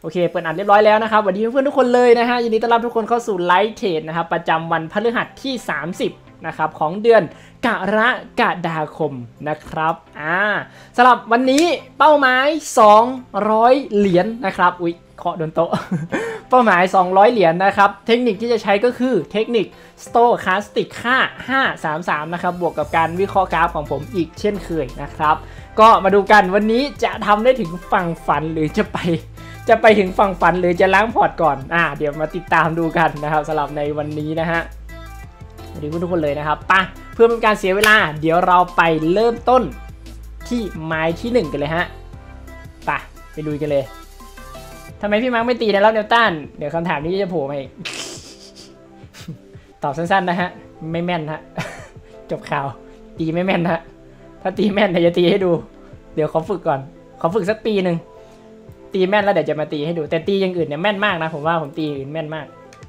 โอเคเปิดอัดเรียบร้อยแล้วนะครับสวัสดีเพื่อนๆทุกคนเลยนะฮะยินดีต้อนรับทุกคนเข้าสู่ไลฟ์เทรดนะครับประจำวันพฤหัสที่30นะครับของเดือนกรกฎาคมนะครับสำหรับวันนี้เป้าหมาย200เหรียญนะครับอุ๊ยเคาะโดนโต๊ะ เป้าหมาย200เหรียญนะครับเทคนิคที่จะใช้ก็คือเทคนิค Stochastic ค่า533นะครับบวกกับการวิเคราะห์กราฟของผมอีกเช่นเคยนะครับก็มาดูกันวันนี้จะทำได้ถึงฝั่งฝันหรือจะไปถึงฝั่งฝันหรือจะล้างพอร์ตก่อนเดี๋ยวมาติดตามดูกันนะครับสำหรับในวันนี้นะฮะสวัสดีทุกคนเลยนะครับเพื่อเป็นการเสียเวลาเดี๋ยวเราไปเริ่มต้นที่ไม้ที่1กันเลยฮะไปลุยกันเลยทำไมพี่มาร์คไม่ตีในรอบแนวต้านเดี๋ยวคำถามนี้จะโผล่มาอีก ตอบสั้นๆนะฮะไม่แม่นฮะ จบข่าวตีไม่แม่นฮะถ้าตีแม่นเดี๋ยวจะตีให้ดูเดี๋ยวขอฝึกก่อนขอฝึกสักปีหนึ่งตีแม่นแล้วเดี๋ยวจะมาตีให้ดูแต่ตีอย่างอื่นเนี่ยแม่นมากนะผมว่าผมตีอื่นแม่นมาก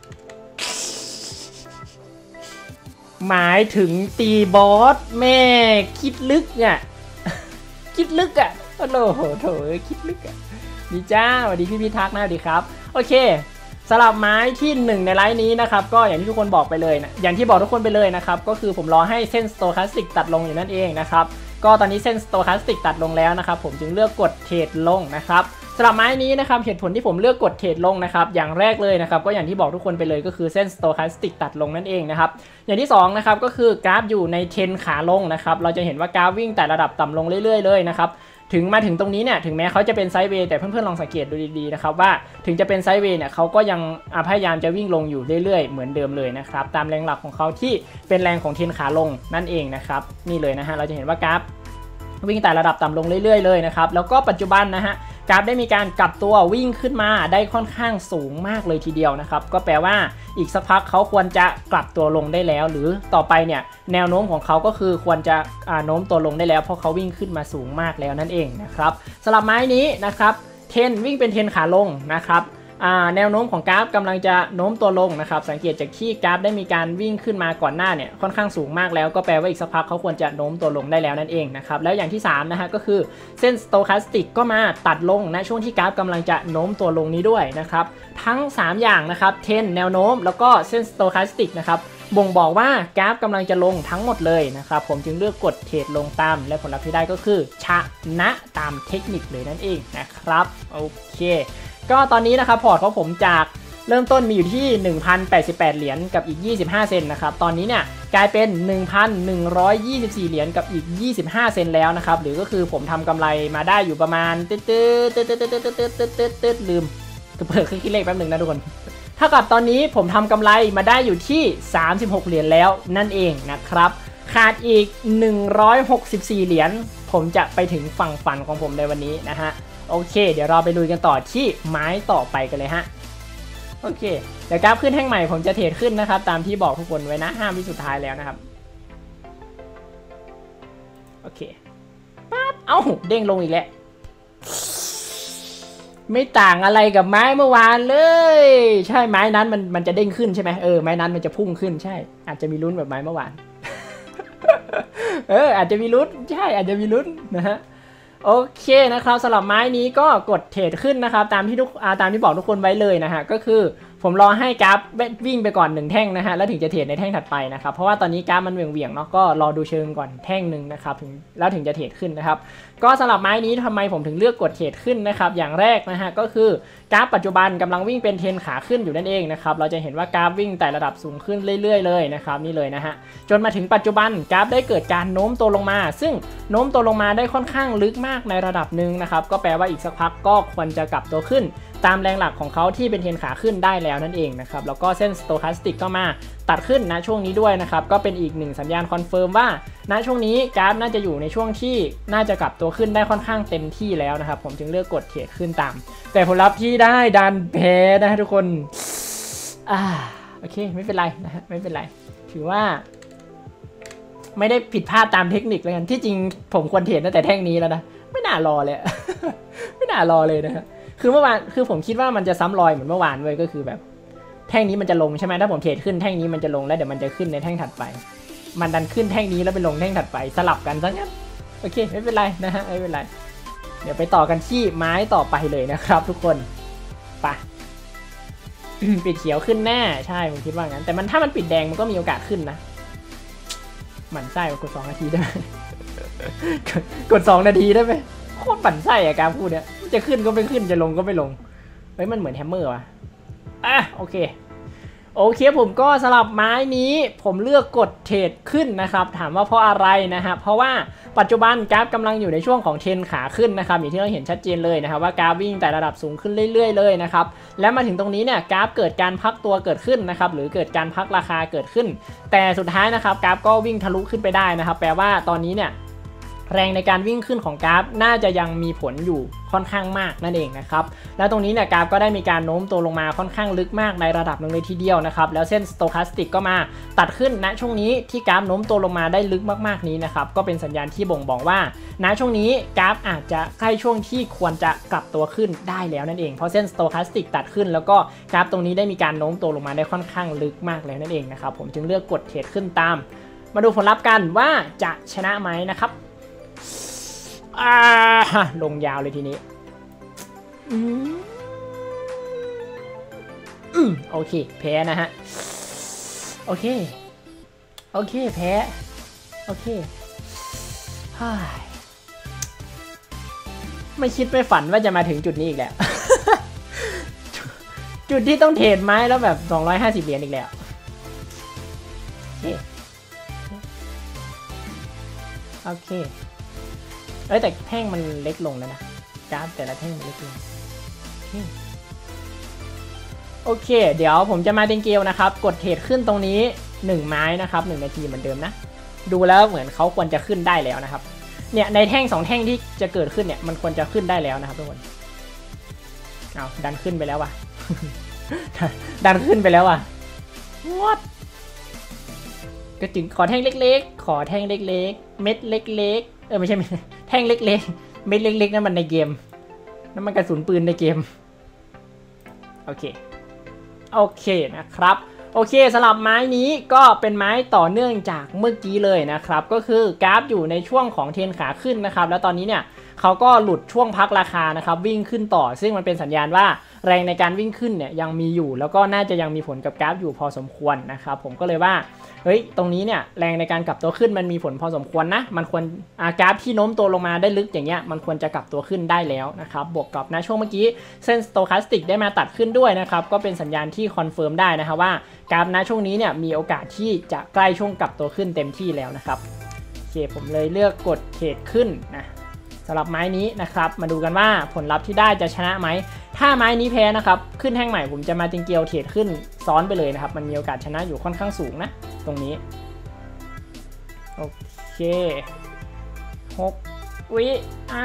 หมายถึงตีบอสแม่คิดลึกอ่ะ คิดลึกอ่ะโอ้โหโถคิดลึกอ่ะดีจ้าสวัสดีพี่พิทักษ์นะสวัสดีครับโอเคสลับไม้ที่1ในไลน์นี้นะครับก็อย่างที่ทุกคนบอกไปเลยนะอย่างที่บอกทุกคนไปเลยนะครับก็คือผมรอให้เส้น Stochastic ตัดลงอยู่นั่นเองนะครับก็ตอนนี้เส้น Stochastic ตัดลงแล้วนะครับผมจึงเลือกกดเทรดลงนะครับสำหรับไม้นี้นะครับเหตุผลที่ผมเลือกกดเทรดลงนะครับอย่างแรกเลยนะครับก็อย่างที่บอกทุกคนไปเลยก็คือเส้น Stochastic ตัดลงนั่นเองนะครับอย่างที่2นะครับก็คือกราฟอยู่ในเทรนขาลงนะครับเราจะเห็นว่ากราฟวิ่งแต่ระดับต่ำลงเรื่อยๆเลยนะครับถึงมาถึงตรงนี้เนี่ยถึงแม้เขาจะเป็นไซด์เวย์แต่เพื่อนๆลองสังเกตดูดีๆนะครับว่าถึงจะเป็นไซด์เวย์เนี่ยเขาก็ยังพยายามจะวิ่งลงอยู่เรื่อยๆเหมือนเดิมเลยนะครับตามแรงหลักของเขาที่เป็นแรงของเทรนขาลงนั่นเองนะครับนี่เลยนะฮะเราจะเห็นว่ากราฟวิ่งแต่ระดับต่ำลงเรื่อยๆเลยนะครับแล้วก็ปัจจุบันนะฮะกราฟได้มีการกลับตัววิ่งขึ้นมาได้ค่อนข้างสูงมากเลยทีเดียวนะครับก็แปลว่าอีกสักพักเขาควรจะกลับตัวลงได้แล้วหรือต่อไปเนี่ยแนวโน้มของเขาก็คือควรจะโน้มตัวลงได้แล้วเพราะเขาวิ่งขึ้นมาสูงมากแล้วนั่นเองนะครับสำหรับไม้นี้นะครับเทรนวิ่งเป็นเทรนขาลงนะครับแนวโน้มของกราฟกำลังจะโน้มตัวลงนะครับสังเกตจากที่กราฟได้มีการวิ่งขึ้นมาก่อนหน้าเนี่ยค่อนข้างสูงมากแล้วก็แปลว่าอีกสักพักเขาควรจะโน้มตัวลงได้แล้วนั่นเองนะครับแล้วอย่างที่3นะฮะก็คือเส้น Stochastic ก็มาตัดลงณช่วงที่กราฟกำลังจะโน้มตัวลงนี้ด้วยนะครับทั้ง3อย่างนะครับเทรนแนวโน้มแล้วก็เส้น Stochastic นะครับบ่งบอกว่ากราฟกำลังจะลงทั้งหมดเลยนะครับผมจึงเลือกกดเทรดลงตามและผลลัพธ์ที่ได้ก็คือชนะตามเทคนิคเลยนั่นเองนะครับโอเคก็ตอนนี้นะครับพอร์ตของผมจากเริ่มต้นมีอยู่ที่ 1,088 เหรียญกับอีก25เซนนะครับตอนนี้เนี่ยกลายเป็น 1,124 เหรียญกับอีก25เซนแล้วนะครับหรือก็คือผมทำกำไรมาได้อยู่ประมาณลืมเปิดเครื่องคิดเลขแป๊บนึงนะทุกคนเท่ากับตอนนี้ผมทำกำไรมาได้อยู่ที่36เหรียญแล้วนั่นเองนะครับขาดอีก164เหรียญผมจะไปถึงฝั่งฝันของผมในวันนี้นะฮะโอเคเดี๋ยวเราไปลุยกันต่อที่ไม้ต่อไปกันเลยฮะโอเคเดี๋ยวกราฟขึ้นแท่งใหม่ผมจะเทรดขึ้นนะครับตามที่บอกทุกคนไว้นะ5 วิสุดท้ายแล้วนะครับโอเคปั๊บเอ้าเด้งลงอีกแล้วไม่ต่างอะไรกับไม้เมื่อวานเลยใช่ไม้นั้นมันจะเด้งขึ้นใช่ไหมไม้นั้นมันจะพุ่งขึ้นใช่อาจจะมีลุ้นแบบไม้เมื่อวาน อาจจะมีลุ้นใช่อาจจะมีลุ้นนะฮะโอเคนะครับสำหรับไม้นี้ก็กดเทรดขึ้นนะครับตามที่บอกทุกคนไว้เลยนะฮะก็คือผมรอให้กราฟวิ่งไปก่อน1แท่งนะฮะแล้วถึงจะเทรดในแท่งถัดไปนะครับเพราะว่าตอนนี้กราฟมันเหวี่ยงเนาะก็รอดูเชิงก่อนแท่งหนึ่งนะครับแล้วถึงจะเทรดขึ้นนะครับก็สำหรับไม้นี้ทำไมผมถึงเลือกกดเทรดขึ้นนะครับอย่างแรกนะฮะก็คือกราฟปัจจุบันกำลังวิ่งเป็นเทรนขาขึ้นอยู่นั่นเองนะครับเราจะเห็นว่ากราฟวิ่งแต่ระดับสูงขึ้นเรื่อยๆเลยนะครับนี่เลยนะฮะจนมาถึงปัจจุบันกราฟได้เกิดการโน้มตัวลงมาซึ่งโน้มตัวลงมาได้ค่อนข้างลึกมากในระดับหนึ่งนะครับก็แปลว่าอีกสักพักก็ควรจะกลับตัวขึ้นตามแรงหลักของเขาที่เป็นเทรนขาขึ้นได้แล้วนั่นเองนะครับแล้วก็เส้น Stochastic ก็มาตัดขึ้นณช่วงนี้ด้วยนะครับก็เป็นอีก1สัญญาณคอนเฟิร์มว่าณช่วงนี้กราฟน่าจะอยู่ในช่วงที่น่าจะกลับตัวขึ้นได้ค่อนข้างเต็มที่แล้วนะครับผมจึงเลือกกดเทรดขึ้นตามแต่ผลลัพธ์ที่ได้ดันแพ้นะฮะทุกคนโอเคไม่เป็นไรนะฮะไม่เป็นไรถือว่าไม่ได้ผิดพลาดตามเทคนิคเลยกันที่จริงผมควรเทรดตั้งแต่แท่งนี้แล้วนะไม่น่ารอเลย ไม่น่ารอเลยนะฮะคือเมื่อวานคือผมคิดว่ามันจะซ้ำรอยเหมือนเมื่อวานเลยก็คือแบบแท่งนี้มันจะลงใช่ไหมถ้าผมเทรดขึ้นแท่งนี้มันจะลงแล้วเดี๋ยวมันจะขึ้นในแท่งถัดไปมันดันขึ้นแท่งนี้แล้วไปลงแท่งถัดไปสลับกันซะงั้นโอเคไม่เป็นไรนะฮะไม่เป็นไรเดี๋ยวไปต่อกันที่ไม้ต่อไปเลยนะครับทุกคนปะ ปิดเขียวขึ้นแน่ใช่ผมคิดว่างั้นแต่มันถ้ามันปิดแดงมันก็มีโอกาสขึ้นนะหมั่นไส้กด2 นาทีได้ไหม กด2 นาทีได้ไหมโคตรหมั่นไส้อะการพูดเนี่ยจะขึ้นก็ไม่ขึ้นจะลงก็ไม่ลงเฮ้ยมันเหมือนแฮมเมอร์ว่ะโอเคผมก็สลับไม้นี้ผมเลือกกดเทรดขึ้นนะครับถามว่าเพราะอะไรนะฮะเพราะว่าปัจจุบันกราฟกำลังอยู่ในช่วงของเทรนขาขึ้นนะครับอย่างที่เราเห็นชัดเจนเลยนะครับว่ากราฟวิ่งแต่ระดับสูงขึ้นเรื่อยๆเลยนะครับและมาถึงตรงนี้เนี่ยกราฟเกิดการพักตัวเกิดขึ้นนะครับหรือเกิดการพักราคาเกิดขึ้นแต่สุดท้ายนะครับกราฟก็วิ่งทะลุขึ้นไปได้นะครับแปลว่าตอนนี้เนี่ยแรงในการวิ่งขึ้นของกราฟน่าจะยังมีผลอยู่ค่อนข้างมากนั่นเองนะครับแล้วตรงนี้เนี่ยกราฟก็ได้มีการโน้มตัวลงมาค่อนข้างลึกมากในระดับหนึ่งเลยทีเดียวนะครับแล้วเส้น Stochastic ก็มาตัดขึ้นณช่วงนี้ที่กราฟโน้มตัวลงมาได้ลึกมากๆนี้นะครับก็เป็นสัญญาณที่บ่งบอกว่าณช่วงนี้กราฟอาจจะใกล้ช่วงที่ควรจะกลับตัวขึ้นได้แล้วนั่นเองเพราะเส้น Stochastic ตัดขึ้นแล้วก็กราฟตรงนี้ได้มีการโน้มตัวลงมาได้ค่อนข้างลึกมากแล้วนั่นเองนะครับผมจึงเลือกกดเทรดขึ้นตามมาดูผลลัพธ์กันว่าจะชนะไหมนะครับลงยาวเลยทีนี้โอเคแพ้นะฮะโอเคแพ้โอเคไม่คิดไม่ฝันว่าจะมาถึงจุดนี้อีกแล้ว จุดที่ต้องเทรดไม้แล้วแบบ250 เหรียญอีกแล้วโอเคแต่แท่งมันเล็กลงแล้วนะกราฟแต่ละแท่งมันเล็กลงโอเคเดี๋ยวผมจะมาเดนเกลนะครับกดเทรดขึ้นตรงนี้1 ไม้นะครับ1 นาทีเหมือนเดิมนะดูแล้วเหมือนเขาควรจะขึ้นได้แล้วนะครับเนี่ยในแท่ง2 แท่งที่จะเกิดขึ้นเนี่ยมันควรจะขึ้นได้แล้วนะครับทุกคนเอาดันขึ้นไปแล้วว่ะ ดันขึ้นไปแล้วว่ะ What ก็จึงขอแท่งเล็กๆเม็ดเล็กๆไม่ใช่แท่งเล็กๆเม็ดเล็กๆนั่นมันในเกมนั่นมันกระสุนปืนในเกมโอเคนะครับโอเคสำหรับไม้นี้ก็เป็นไม้ต่อเนื่องจากเมื่อกี้เลยนะครับก็คือกราฟอยู่ในช่วงของเทรนขาขึ้นนะครับแล้วตอนนี้เนี่ยเขาก็หลุดช่วงพักราคานะครับวิ่งขึ้นต่อซึ่งมันเป็นสัญญาณว่าแรงในการวิ่งขึ้นเนี่ยยังมีอยู่แล้วก็น่าจะยังมีผลกับกราฟอยู่พอสมควรนะครับผมก็เลยว่าเฮ้ยตรงนี้เนี่ยแรงในการกลับตัวขึ้นมันมีผลพอสมควรนะมันควรกราฟที่โน้มตัวลงมาได้ลึกอย่างเงี้ยมันควรจะกลับตัวขึ้นได้แล้วนะครับบวกกับนะช่วงเมื่อกี้เส้น Stochastic ได้มาตัดขึ้นด้วยนะครับก็เป็นสัญญาณที่คอนเฟิร์มได้นะครับว่ากราฟนะช่วงนี้เนี่ยมีโอกาสที่จะใกล้ช่วงกลับตัวขึ้นเต็มที่แล้วนะครับโอเคผมเลยเลือกกดเทรดขึ้นนะสำหรับไม้นี้นะครับมาดูกันว่าผลลัพธ์ที่ได้จะชนะไหมถ้าไม้นี้แพ้นะครับขึ้นแท่งใหม่ผมจะมาติงเกียวเทรดขึ้นซ้อนไปเลยนะครับมันมีโอกาสชนะอยู่ค่อนข้างสูงนะตรงนี้โอเค6 วิ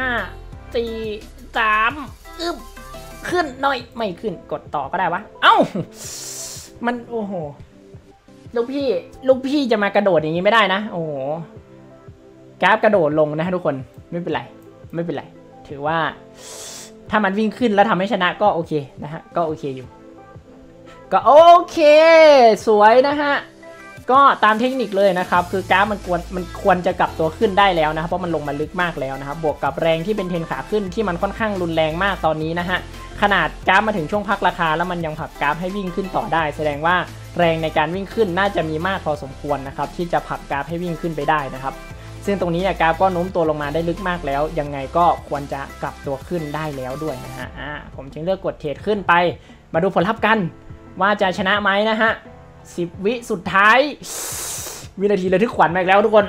4 3ขึ้นหน่อยไม่ขึ้นกดต่อก็ได้วะเอ้ามันโอ้โหลูกพี่จะมากระโดดอย่างนี้ไม่ได้นะโอ้โหกราฟกระโดดลงนะทุกคนไม่เป็นไรถือว่าถ้ามันวิ่งขึ้นแล้วทำให้ชนะก็โอเคนะฮะก็โอเคอยู่ก็โอเคสวยนะฮะก็ตามเทคนิคเลยนะครับคือกราฟมันควรจะกลับตัวขึ้นได้แล้วนะครับเพราะมันลงมาลึกมากแล้วนะครับบวกกับแรงที่เป็นเทรนขาขึ้นที่มันค่อนข้างรุนแรงมากตอนนี้นะฮะขนาดกราฟมาถึงช่วงพักราคาแล้วมันยังผลักกราฟให้วิ่งขึ้นต่อได้แสดงว่าแรงในการวิ่งขึ้นน่าจะมีมากพอสมควรนะครับที่จะผลักกราฟให้วิ่งขึ้นไปได้นะครับซึ่งตรงนี้เนี่ยกราฟก็โน้มตัวลงมาได้ลึกมากแล้วยังไงก็ควรจะกลับตัวขึ้นได้แล้วด้วยนะฮะผมจึงเลือกกดเทรดขึ้นไปมาดูผลลัพธ์กันว่าจะชนะไหมนะฮะ10 วิสุดท้ายวินาทีระทึกขวัญมาอีกแล้วทุกคน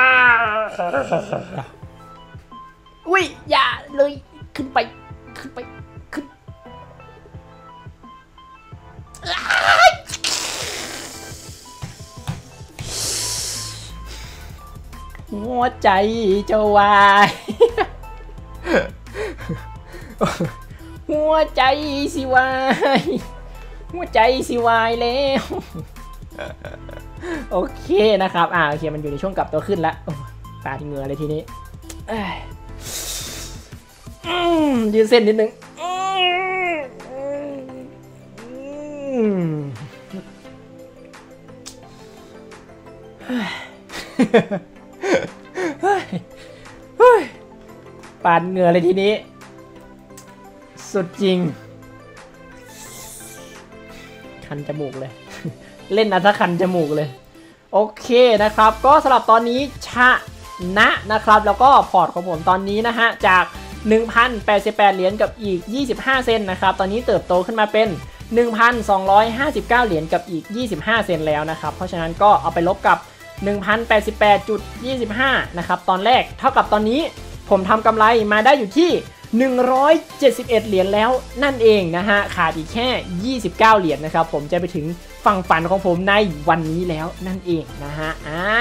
อุ้ยอย่าเลยขึ้นไปหัวใจจะวายหัวใจสิวายหัวใจสิวายแล้วโอเคนะครับโอเคมันอยู่ในช่วงกลับตัวขึ้นแล้วตาที่เหงื่อเลยทีนี้ยืดเส้นนิดนึงปาดเหงื่อเลยทีนี้สุดจริงโอเคคันจมูกเลย เล่นอัตคันจมูกเลยโอเคนะครับก็สำหรับตอนนี้ชนะนะครับแล้วก็พอร์ตของผมตอนนี้นะฮะจาก 1,088 เหรียญกับอีก25เซนนะครับตอนนี้เติบโตขึ้นมาเป็น 1,259 เหรียญกับอีก25เซนแล้วนะครับเพราะฉะนั้นก็เอาไปลบกับ 1,088.25 นะครับตอนแรกเท่ากับตอนนี้ผมทำกำไรมาได้อยู่ที่171เหรียญแล้วนั่นเองนะฮะขาดอีกแค่29เหรียญนะครับผมจะไปถึงฝั่งฝันของผมในวันนี้แล้วนั่นเองนะฮะ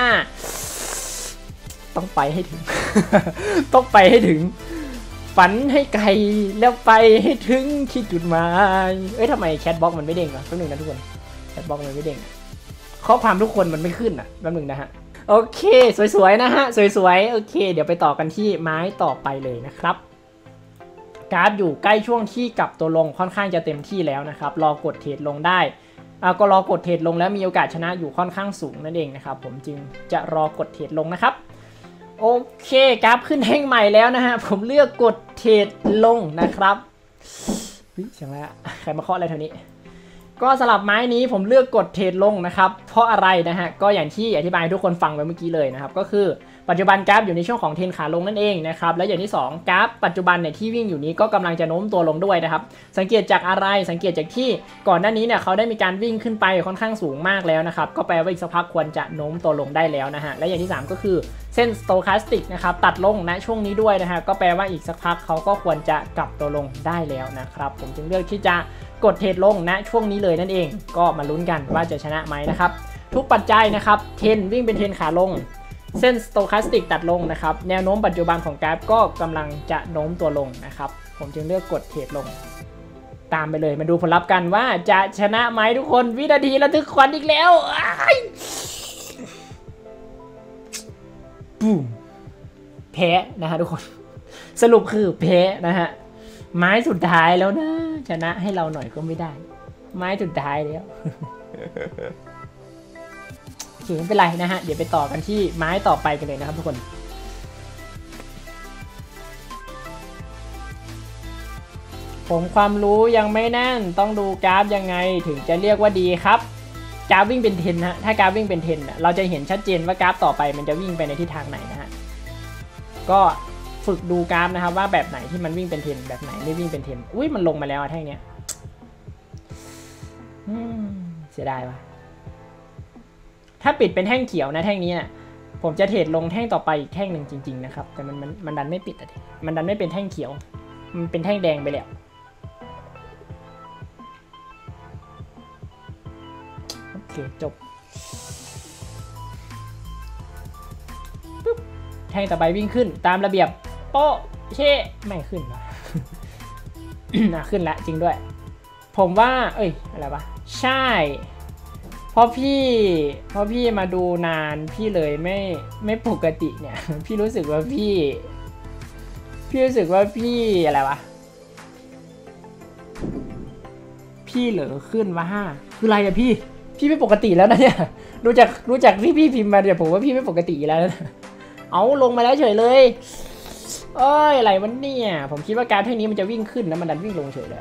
ต้องไปให้ถึง ต้องไปให้ถึงฝันให้ไกลแล้วไปให้ถึงที่จุดหมายทำไมแชทบ็อกมันไม่เด้งวะแป๊บนึงนะทุกคนแชทบ็อกมันไม่เด้งข้อความทุกคนมันไม่ขึ้นอ่ะแป๊บนึงนะฮะโอเคสวยๆนะฮะสวยๆโอเคเดี๋ยวไปต่อกันที่ไม้ต่อไปเลยนะครับกราฟอยู่ใกล้ช่วงที่กลับตัวลงค่อนข้างจะเต็มที่แล้วนะครับรอกดเทรดลงได้ก็รอกดเทรดลงแล้วมีโอกาสชนะอยู่ค่อนข้างสูงนั่นเองนะครับผมจึงจะรอกดเทรดลงนะครับโอเคกราฟขึ้นแท่งใหม่แล้วนะฮะผมเลือกกดเทรดลงนะครับเสียงอะไรอะใครมาเคาะอะไรแถวนี้ก็สลับไม้นี้ผมเลือกกดเทรดลงนะครับเพราะอะไรนะฮะก็อย่างที่อธิบายให้ทุกคนฟังไปเมื่อกี้เลยนะครับก็คือปัจจุบันกราฟอยู่ในช่วงของเทรนขาลงนั่นเองนะครับและอย่างที่2กราฟปัจจุบันเนี่ยที่วิ่งอยู่นี้ก็กำลังจะโน้มตัวลงด้วยนะครับสังเกตจากอะไรสังเกตจากที่ก่อนหน้านี้เนี่ยเขาได้มีการวิ่งขึ้นไปค่อนข้างสูงมากแล้วนะครับก็แปลว่าอีกสักพักควรจะโน้มตัวลงได้แล้วนะฮะและอย่างที่3ก็คือเส้น stochastic นะครับตัดลงณช่วงนี้ด้วยนะฮะก็แปลว่าอีกสักพักเขาก็ควรจะกลับตัวลงได้แล้วนะครับผมจึงเลือกที่จะกดเทรดลงณช่วงนี้เลยนั่นเองก็มาลุ้นกันว่าจะชนะไหมนะครับทุกปัจจัยนะครับเทรนวิ่งเป็นเทรนขาลงเส้น stochastic ตัดลงนะครับแนวโน้มปัจจุบันของกราฟก็กำลังจะโน้มตัวลงนะครับผมจึงเลือกกดเทรดลงตามไปเลยมาดูผลลัพธ์กันว่าจะชนะไหมทุกคนวินาทีระทึกขวัญอีกแล้วปุ๊มแพ้นะฮะทุกคนสรุปคือแพ้นะฮะไม้สุดท้ายแล้วนะชนะให้เราหน่อยก็ไม่ได้ไม้สุดท้ายแล้วโอเคไม่เป็นไรนะฮะเดี๋ยวไปต่อกันที่ไม้ต่อไปกันเลยนะครับทุกคนผมความรู้ยังไม่แน่นต้องดูกราฟยังไงถึงจะเรียกว่าดีครับกราฟวิ่งเป็นเทรนฮะถ้ากราฟวิ่งเป็นเทรนเราจะเห็นชัดเจนว่ากราฟต่อไปมันจะวิ่งไปในทิศทางไหนนะฮะก็ฝึกดูกราฟนะครับว่าแบบไหนที่มันวิ่งเป็นเทรนแบบไหนไม่วิ่งเป็นเทรนอุ้ยมันลงมาแล้วแท่งเนี้ยเสียดายว่ะถ้าปิดเป็นแท่งเขียวนะแท่งนี้นะผมจะเทรดลงแท่งต่อไปอีกแท่งหนึ่งจริงๆนะครับแต่มันดันไม่ปิดอ่ะมันดันไม่เป็นแท่งเขียวมันเป็นแท่งแดงไปแล้วโอเคจบปุ๊บแท่งต่อไปวิ่งขึ้นตามระเบียบโป๊ะเช่ไม่ขึ้นวะ ขึ้นแล้วจริงด้วยผมว่าอะไรวะใช่เพราะพี่มาดูนานพี่เลยไม่ปกติเนี่ย พี่รู้สึกว่าพี่รู้สึกว่าพี่อะไรวะพี่เหลือขึ้นมา5คืออะไรอะพี่ไม่ปกติแล้วนะเนี่ยรู้จักพี่พิมพ์มาเดี๋ยวผมว่าพี่ไม่ปกติแล้วนะเอาลงมาแล้วเฉยเลยอะไรวะเนี่ยผมคิดว่าการเท่านี้มันจะวิ่งขึ้นนะมันดันวิ่งลงเฉยเลย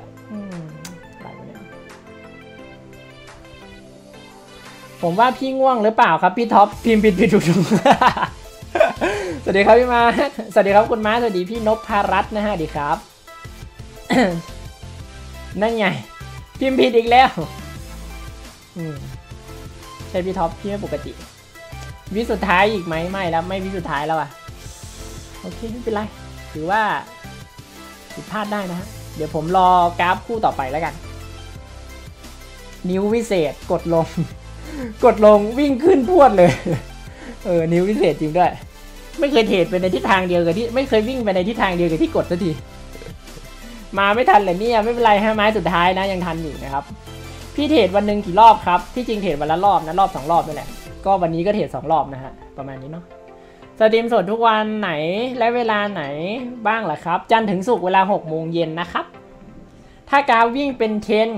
ผมว่าพี่ง่วงหรือเปล่าครับพี่ท็อปพิมพ์ผิดถูก สวัสดีครับพี่มาสวัสดีครับคุณม้าสวัสดีพี่นพพารัตน์นะฮะดีครับ นั่นไงพิมพ์ผิดอีกแล้วใช่พี่ท็อปพี่ไม่ปกติวิสุดท้ายอีกไหมไม่แล้วไม่วิสุดท้ายแล้วอ่ะโอเคไม่เป็นไรถือว่าผิดพลาดได้นะฮะเดี๋ยวผมรอกราฟคู่ต่อไปแล้วกันนิ้ววิเศษกดลงวิ่งขึ้นพรวดเลยนิ้ววิเศษจริงด้วยไม่เคยเทรดไปในทิศทางเดียวกับที่ไม่เคยวิ่งไปในทิศทางเดียวกับที่กดสักทีมาไม่ทันเลยเนี่ยไม่เป็นไรฮะไม้สุดท้ายนะยังทันอยู่นะครับพี่เทรดวันหนึ่งกี่รอบครับที่จริงเทรดวันละรอบนะรอบ2รอบนี่แหละก็วันนี้ก็เทรด2รอบนะฮะประมาณนี้เนาะสตรีมสดทุกวันไหนและเวลาไหนบ้างล่ะครับจันทร์ถึงศุกร์เวลา 18:00 นนะครับถ้ากราฟวิ่งเป็นเทรน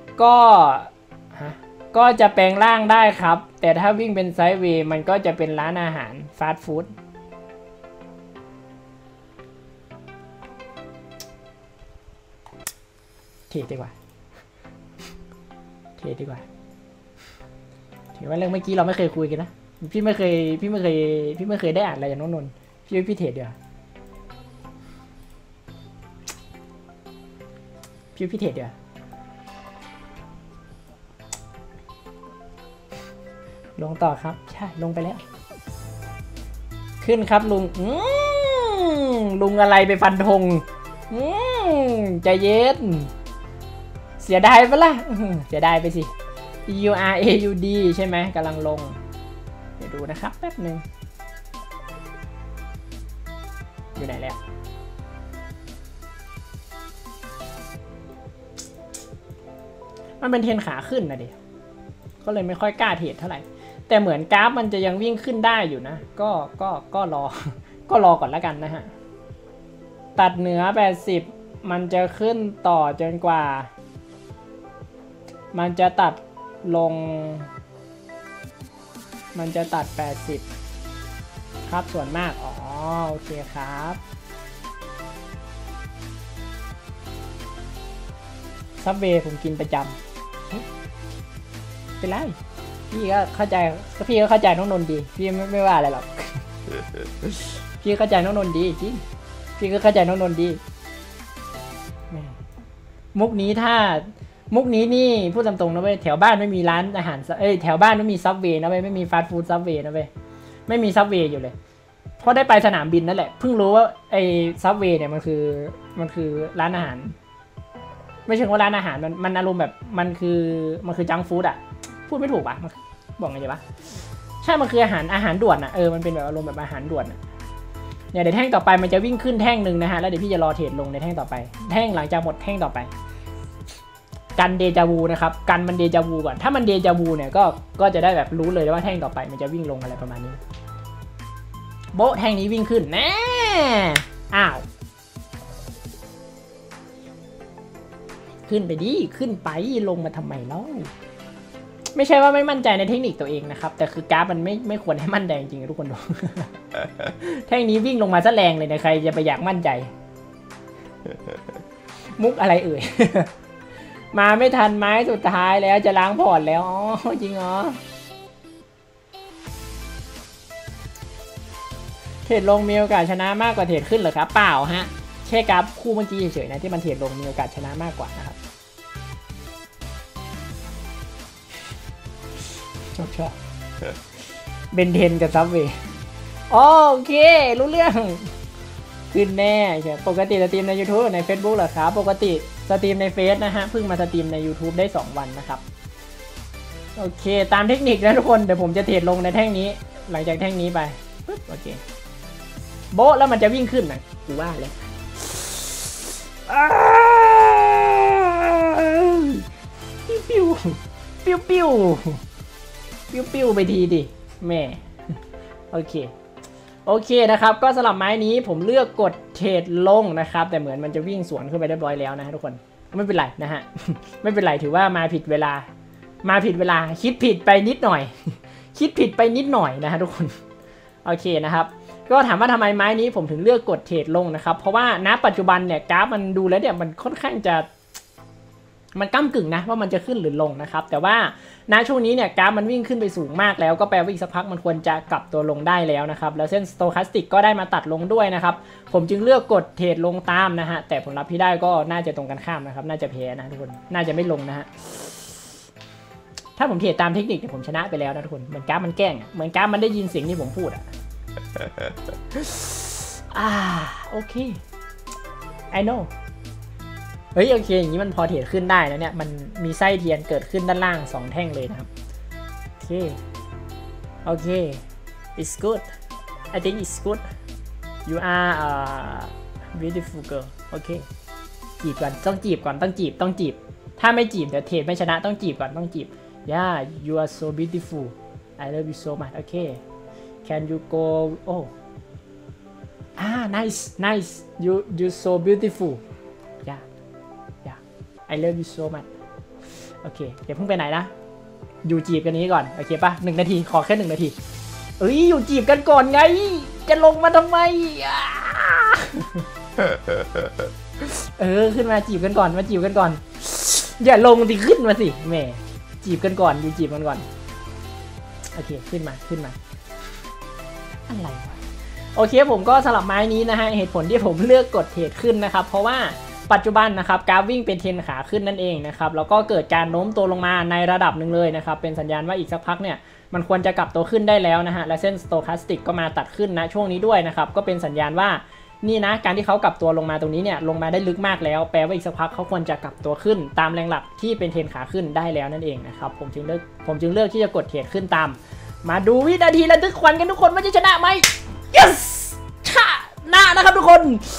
ก็จะแปลงร่างได้ครับแต่ถ้าวิ่งเป็นไซด์เวย์มันก็จะเป็นร้านอาหารฟาสต์ฟู้ดเทรดดีกว่าเทรดดีกว่าถือว่าเรื่องเมื่อกี้เราไม่เคยคุยกันนะพี่ไม่เคยได้อ่านอะไรจากน้องนนท์พี่เทรดเดี๋ยวพี่เทรดเดี๋ยวลงต่อครับใช่ลงไปแล้วขึ้นครับลุงลุงอะไรไปฟันธงใจเย็นเสียดายปะล่ะเสียดายไปสิ EURAUD ใช่ไหมกำลังลงเดี๋ยวดูนะครับแป๊บหนึ่งอยู่ไหนแล้วมันเป็นเทรนขาขึ้นนะดิก็เลยไม่ค่อยกล้าเทรดเท่าไหร่แต่เหมือนกราฟมันจะยังวิ่งขึ้นได้อยู่นะก็รอก่อนแล้วกันนะฮะตัดเหนือ80มันจะขึ้นต่อจนกว่ามันจะตัดลงมันจะตัด80ครับส่วนมากอ๋อโอเคครับซับเวย์ผมกินประจำเป็นไรพี่ก็เข้าใจน้องนนท์ดีพี่ไม่ว่าอะไรหรอก พี่เข้าใจน้องนนท์ดีจริงพี่ก็เข้าใจน้องนนท์ดีมุกนี้นี่พูดตามตรงนะเว้ยแถวบ้านไม่มีร้านอาหารแถวบ้านไม่มีซับเวย์นะเว้ยไม่มีฟาสต์ฟู้ดซับเวย์นะเว้ยไม่มีซับเวย์อยู่เลยเพราะได้ไปสนามบินนั่นแหละเพิ่งรู้ว่าไอ้ซับเวย์เนี่ยมันคือร้านอาหารไม่ใช่ว่าร้านอาหารมันอารมณ์แบบมันคือจังก์ฟู้ดอ่ะพูดไม่ถูกป่ะบอกไงดีวะใช่มันคืออาหารด่วนอ่ะมันเป็นแบบอารมณ์แบบอาหารด่วนอ่ะเนี่ยเดี๋ยวแท่งต่อไปมันจะวิ่งขึ้นแท่งหนึ่งนะฮะแล้วเดี๋ยวพี่จะรอเทรดลงในแท่งต่อไปแท่งหลังจากหมดแท่งต่อไปกันเดจาวูนะครับกันมันเดจาวูก่อนถ้ามันเดจาวูเนี่ยก็จะได้แบบรู้เลยว่าแท่งต่อไปมันจะวิ่งลงอะไรประมาณนี้โบ๊ะแท่งนี้วิ่งขึ้นแน่อ้าวขึ้นไปดิขึ้นไปลงมาทำไมเล่าไม่ใช่ว่าไม่มั่นใจในเทคนิคตัวเองนะครับแต่คือกราฟมันไม่ควรให้มั่นใจจริงๆทุกคนดู แท่งนี้วิ่งลงมาซะแรงเลยนะใครจะไปอยากมั่นใจ มุกอะไรเอ่ย มาไม่ทันไม้สุดท้ายแล้วจะล้างพอร์ตแล้วอ๋อจริงเหรอเทรดลงมีโอกาสชนะมากกว่าเทรดขึ้นเหรอครับเปล่าฮะแค่กราฟคู่เมื่อกี้เฉยๆนะที่มันเทรดลงมีโอกาสชนะมากกว่านะครับชอบเบนเทนกับซับเวย์โอเครู้เรื่องขึ้นแน่ใช่ปกติสตรีมใน YouTube ใน Facebook เหรอครับปกติสตรีมในเฟซนะฮะเพิ่งมาสตรีมใน YouTube ได้2วันนะครับโอเคตามเทคนิคนะทุกคนเดี๋ยวผมจะเทรดลงในแท่งนี้หลังจากแท่งนี้ไปปึ๊บโอเคโบ๊ะแล้วมันจะวิ่งขึ้นนะกูว่าเลยปิ้วไปทีดิแม่โอเคนะครับก็สำหรับไม้นี้ผมเลือกกดเทรดลงนะครับแต่เหมือนมันจะวิ่งสวนขึ้นไปเรียบร้อยแล้วนะฮะทุกคนไม่เป็นไรนะฮะ ไม่เป็นไรถือว่ามาผิดเวลาคิดผิดไปนิดหน่อย นะฮะทุกคนโอเคนะครับก็ถามว่าทำไมไม้นี้ผมถึงเลือกกดเทรดลงนะครับเพราะว่าณปัจจุบันเนี่ยกราฟมันดูแล้วเนี่ยมันค่อนข้างจะมันก้ำกึ่งนะว่ามันจะขึ้นหรือลงนะครับแต่ว่าณช่วงนี้เนี่ยกราฟมันวิ่งขึ้นไปสูงมากแล้วก็แปลว่าอีกสักพักมันควรจะกลับตัวลงได้แล้วนะครับแล้วเส้น Stochastic ก็ได้มาตัดลงด้วยนะครับผมจึงเลือกกดเทรดลงตามนะฮะแต่ผลลัพธ์ที่ได้ก็น่าจะตรงกันข้ามนะครับน่าจะแพ้นะทุกคนน่าจะไม่ลงนะฮะถ้าผมเทรดตามเทคนิคเนี่ยผมชนะไปแล้วนะทุกคนเหมือนกราฟมันแกล้งเหมือนกราฟมันได้ยินเสียงที่ผมพูดโอเค I know เฮ้ยโอเคอย่างนี้มันพอเทรดขึ้นได้นะเนี่ยมันมีไส้เทียนเกิดขึ้นด้านล่าง2แท่งเลยนะครับโอเค it's good I think it's good you are a beautiful girl โอเคจีบก่อนต้องจีบถ้าไม่จีบเดี๋ยวเทรดไม่ชนะต้องจีบก่อนyeah you are so beautiful I love you so much okay can you go oh nice you so beautiful yeah I love you so much โอเคเดี๋ยวเพิ่งไปไหนนะอยู่จีบกันนี้ก่อนโอเคป่ะ1 นาทีขอแค่1 นาทีอยู่จีบกันก่อนไงจะลงมาทำไมขึ้นมาจีบกันก่อนอย่าลงสิขึ้นมาสิแหมจีบกันก่อนอยู่จีบกันก่อนโอเคขึ้นมาอะไรวะโอเคผมก็สลับไม้นี้นะฮะเหตุผลที่ผมเลือกกดเทรดขึ้นนะครับเพราะว่าปัจจุบันนะครับกราฟวิ่งเป็นเทรนขาขึ้นนั่นเองนะครับแล้วก็เกิดการโน้มตัวลงมาในระดับหนึ่งเลยนะครับเป็นสัญญาณว่าอีกสักพักเนี่ยมันควรจะกลับตัวขึ้นได้แล้วนะฮะและเส้นสโตแคสติกก็มาตัดขึ้นนะช่วงนี้ด้วยนะครับก็เป็นสัญญาณว่านี่นะการที่เขากลับตัวลงมาตรงนี้เนี่ยลงมาได้ลึกมากแล้วแปลว่าอีกสักพักเขาควรจะกลับตัวขึ้นตามแรงหลักที่เป็นเทรนขาขึ้นได้แล้วนั่นเองนะครับผมจึงเลือกที่จะกดเทรดขึ้นตามมาดูวินาทีระทึกขวัญกันทุกคนว่าจะชนะไหม yes ชนะนะครับทุกคน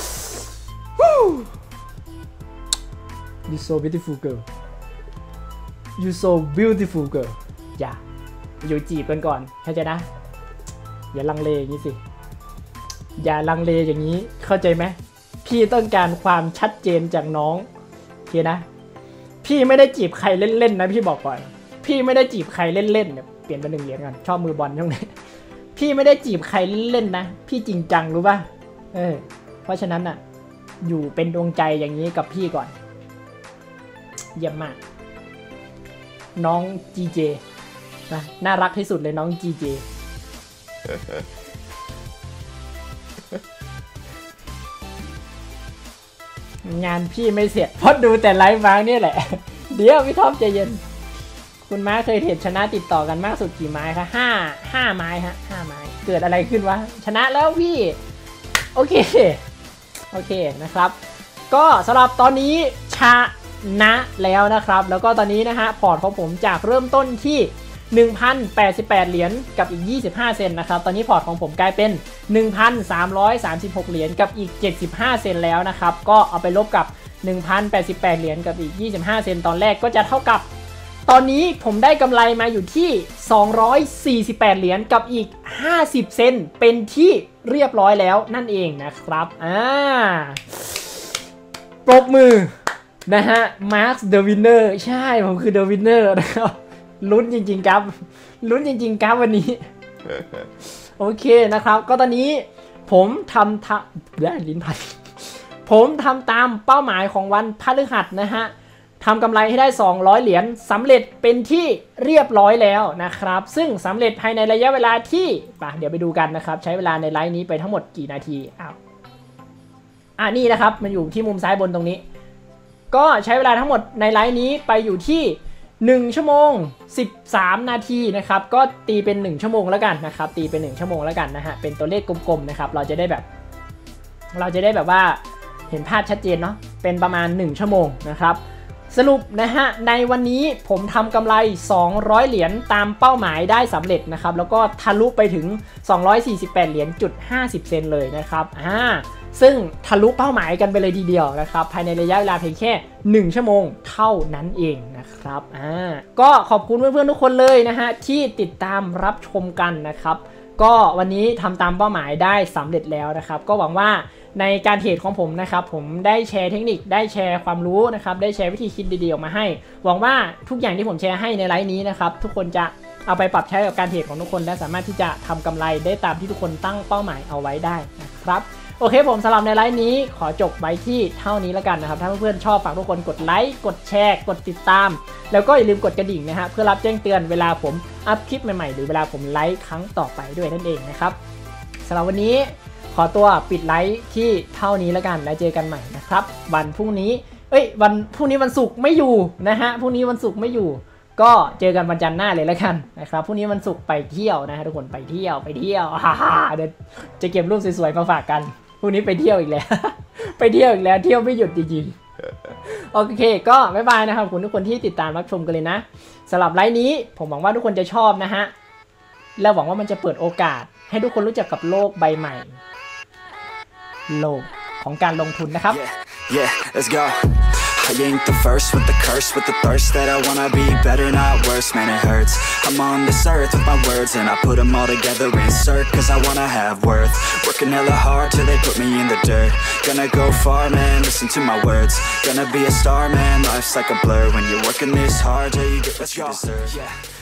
you so beautiful girl you so beautiful girl อย่าอยู่จีบกันก่อนเข้าใจนะอย่าลังเลอย่างนี้สิอย่าลังเลอย่างนี้เข้าใจไหมพี่ต้องการความชัดเจนจากน้องโอเคนะพี่ไม่ได้จีบใครเล่นๆนะพี่บอกก่อนพี่ไม่ได้จีบใครเล่นๆเนี่ยเปลี่ยนเป็น1 เหรียญกันชอบมือบอลช่วงนี้พี่ไม่ได้จีบใครเล่นๆนะพี่จริงจังรู้ป่ะเพราะฉะนั้นอ่ะอยู่เป็นดวงใจอย่างนี้กับพี่ก่อนเยี่ยมมากน้อง GJ นะน่ารักที่สุดเลยน้อง GJ งานพี่ไม่เสร็จเพราะดูแต่ไลฟ์มาเนี่ยแหละเดี๋ยวพี่ท็อปใจเย็นคุณม้าเคยเทรดชนะติดต่อกันมากสุดกี่ไม้คะ5 ไม้ฮะ5 ไม้เกิดอะไรขึ้นวะชนะแล้วพี่โอเคนะครับก็สำหรับตอนนี้ชนะแล้วนะครับแล้วก็ตอนนี้นะฮะพอร์ตของผมจากเริ่มต้นที่ 1,088 เหรียญกับอีก25เซนนะครับตอนนี้พอร์ตของผมกลายเป็น 1,336 เหรียญกับอีก75เซนแล้วนะครับก็เอาไปลบกับ 1,088 เหรียญกับอีก25เซนตอนแรกก็จะเท่ากับตอนนี้ผมได้กำไรมาอยู่ที่248เหรียญกับอีก50เซนเป็นที่เรียบร้อยแล้วนั่นเองนะครับปรบมือนะฮะ Mark the winner ใช่ผมคือ the winner นะครับลุ้นจริงๆครับวันนี้ โอเคนะครับก็ตอนนี้ผมทำตามเป้าหมายของวันพฤหัสนะฮะทำกำไรให้ได้200เหรียญสำเร็จเป็นที่เรียบร้อยแล้วนะครับซึ่งสำเร็จภายในระยะเวลาที่เดี๋ยวไปดูกันนะครับใช้เวลาในไลฟ์นี้ไปทั้งหมดกี่นาทีนี่นะครับมันอยู่ที่มุมซ้ายบนตรงนี้ก็ใช้เวลาทั้งหมดในไลฟ์นี้ไปอยู่ที่1 ชั่วโมง13นาทีนะครับก็ตีเป็น1ชั่วโมงแล้วกันนะครับตีเป็น1ชั่วโมงแล้วกันนะฮะเป็นตัวเลขกลมๆนะครับเราจะได้แบบว่าเห็นภาพชัดเจนเนาะเป็นประมาณ1ชั่วโมงนะครับสรุปนะฮะในวันนี้ผมทำกำไร200เหรียญตามเป้าหมายได้สำเร็จนะครับแล้วก็ทะลุไปถึง248เหรียญจุด50เซนเลยนะครับซึ่งทะลุเป้าหมายกันไปเลยทีเดียวนะครับภายในระยะเวลาเพียงแค่1ชั่วโมงเท่านั้นเองนะครับก็ขอบคุณเพื่อนๆทุกคนเลยนะฮะที่ติดตามรับชมกันนะครับก็วันนี้ทำตามเป้าหมายได้สำเร็จแล้วนะครับก็หวังว่าในการเทรดของผมนะครับผมได้แชร์เทคนิคได้แชร์ความรู้นะครับได้แชร์วิธีคิดดีๆออกมาให้หวังว่าทุกอย่างที่ผมแชร์ให้ในไลฟ์นี้นะครับทุกคนจะเอาไปปรับใช้กับการเทรดของทุกคนและสามารถที่จะทำกำไรได้ตามที่ทุกคนตั้งเป้าหมายเอาไว้ได้นะครับโอเคผมสำหรับในไลฟ์นี้ขอจบไว้ที่เท่านี้แล้วกันนะครับถ้าเพื่อนๆชอบฝากทุกคนกดไลค์กดแชร์กดติดตามแล้วก็อย่าลืมกดกระดิ่งนะฮะเพื่อรับแจ้งเตือนเวลาผมอัพคลิปใหม่ๆหรือเวลาผมไลฟ์ครั้งต่อไปด้วยนั่นเองนะครับสำหรับวันนี้ขอตัวปิดไลฟ์ที่เท่านี้แล้วกันแล้วเจอกันใหม่นะครับวันพรุ่งนี้วันศุกร์ไม่อยู่นะฮะพรุ่งนี้วันศุกร์ไม่อยู่ก็เจอกันวันจันทร์หน้าเลยแล้วกันนะครับพรุ่งนี้วันศุกร์ไปเที่ยวนะฮะทุกคนไปเที่ยวเดี๋ยวจะเก็บรูปสวยๆมาฝากกันพรุ่งนี้ไปเที่ยวอีกแล้ว เที่ยวไม่หยุดจริงๆโอเคก็บ๊ายบายนะครับคุณทุกคนที่ติดตามรับชมกันเลยนะสำหรับไลฟ์นี้ผมหวังว่าทุกคนจะชอบนะฮะและหวังว่ามันจะเปิดโอกาสให้ทุกคนรู้จักกับโลกใบใหม่โลกของการลงทุนนะครับ Yeah, let's go. I ain't the first with the curse, with the thirst that I wanna be better, not worse, man it hurts. I'm on this earth with my words and I put them all together, insert, cause I wanna have worth. Working hella hard till they put me in the dirt. Gonna go far, man, listen to my words. Gonna be a star, man, life's like a blur. When you're working this hard, yeah, you get what you deserve. Yeah.